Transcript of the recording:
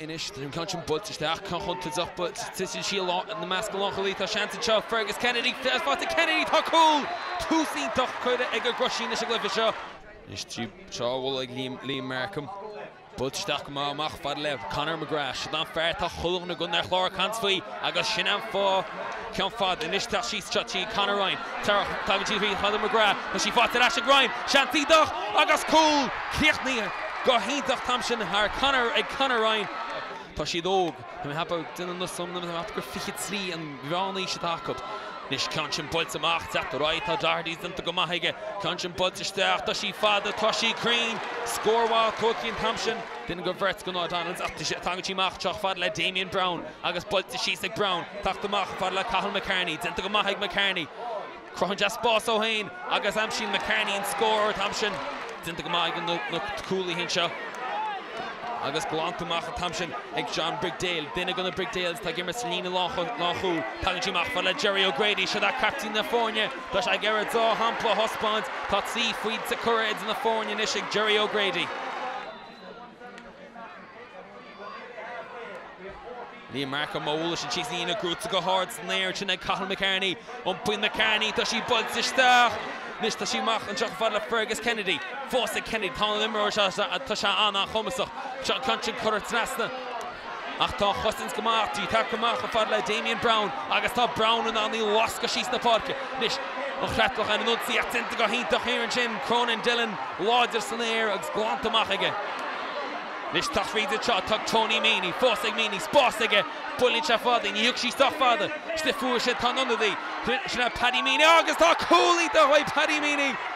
inis den kanchen but steach kan hunt het up but tisi she lot in the mask locally ta chance to Fergus Kennedy fought to Kennedy ta cool two seen toch could eg Crusheen is glyfisha is cheap so will like Liam Markham but steach ma mach fadle Conor McGrath dan fair ta Hurling na gun der Clare cansfui agus Shinam for Can fad inis ta she's chachi Conor Ryan tar TV Conor McGrath but she fought to Asha Grind Shanty doch agus cool Kirchni go hintach Thompson har Conor ag Conor Ryan tá si dóg we have din na some them have go fichit sli and Ronnie Shatakut nish kanchen bolts amach at the right ta Dardy's into go mahige kanchen bolts start ta si father Toshi Green score while Cookie and Thompson didn't go verts go Donald's up to Tanguchi mach chach fad le Damien Brown agus bolts she's like Brown tak the mach fad le Cathal McCarney into go mahig McCarney Crohan just boss O'Hain agus Amshin McCarney and score Thompson into go mahig no coolly hinsha agus Glantu mach Thompson ag John Brigdale dinna gonna Brigdale's ta gimmer Selena Lachu Tanguchi mach fad le Jerry O'Grady should that captain na Fornia dash I Garrett zo hampla husband tot see feed to courage in the Fornia nishig Jerry O'Grady Liam Markham Moulish and she's in a group to go hard snare to Cathal McCarney Umpin McCarney to she buds the star Nish to she mach and Chuck Fadla Fergus Kennedy Fawcett Kennedy Colin Limmer Tasha Anna Homisach Chuck Country Current Nasna Achta Hustins Gamati Takamach Fadla Damien Brown Augusta Brown and on the Waska she's the park Nish Cratloe and Nutsi Attent to go Hinta here and Chin Cronin Dillon Lodger Snare Glantamach again Nish tachfried the shot, tuck Tony Meany, Fawcett Meany, Spossige, Bullish Father, and Yukshi Stuff Father, Stiffur Shet Ton under the Paddy Meany, August, Holy the way Paddy Meany,